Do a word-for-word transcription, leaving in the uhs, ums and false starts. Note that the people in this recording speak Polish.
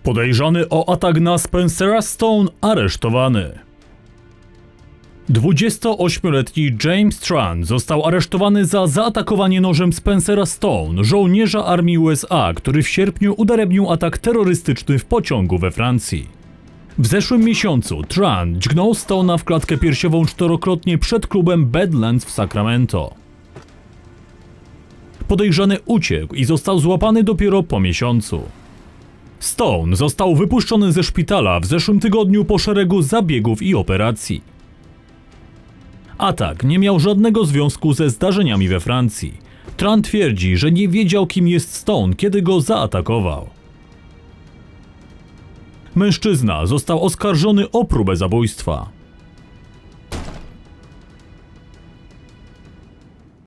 Podejrzany o atak na Spencera Stone aresztowany. dwudziestoośmioletni James Tran został aresztowany za zaatakowanie nożem Spencera Stone, żołnierza armii U S A, który w sierpniu udaremnił atak terrorystyczny w pociągu we Francji. W zeszłym miesiącu Tran dźgnął Stone'a w klatkę piersiową czterokrotnie przed klubem Badlands w Sacramento. Podejrzany uciekł i został złapany dopiero po miesiącu. Stone został wypuszczony ze szpitala w zeszłym tygodniu po szeregu zabiegów i operacji. Atak nie miał żadnego związku ze zdarzeniami we Francji. Tran twierdzi, że nie wiedział, kim jest Stone, kiedy go zaatakował. Mężczyzna został oskarżony o próbę zabójstwa.